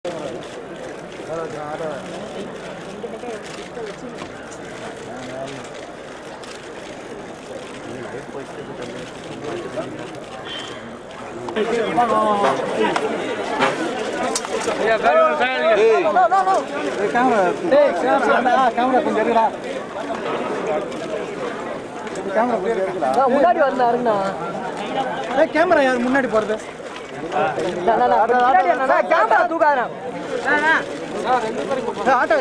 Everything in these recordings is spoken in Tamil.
முன்னாடி வந்தாருண்ணா கேமரா யார் முன்னாடி போறது கேமரா தூக்காதா ஆட்டோ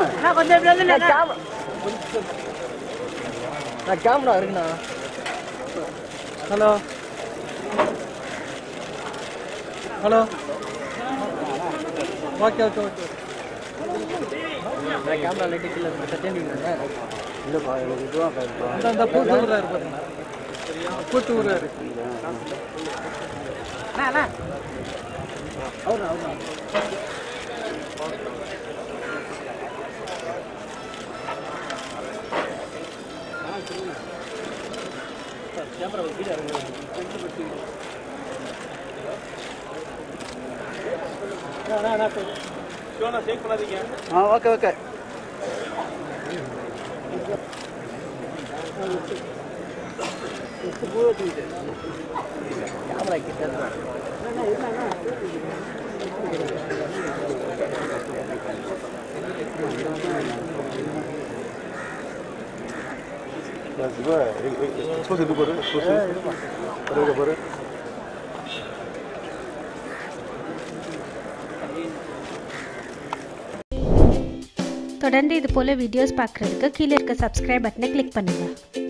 கேமரா இருக்குண்ணா hello hello okay okay okay camera light கீழே இல்லைப்பா எனக்கு இதுவாக அந்த பூத்து ஊராரு பாருங்க பூத்து ஊராரு అవునా అవునా கேமரா கீழே ஓகே ஓகே கேமரா கிட்ட தொடர்ந்து இது போல வீடியோஸ் பார்க்குறதுக்கு கீழே இருக்க சப்ஸ்கிரைப் பட்டனை கிளிக் பண்ணுங்கள்.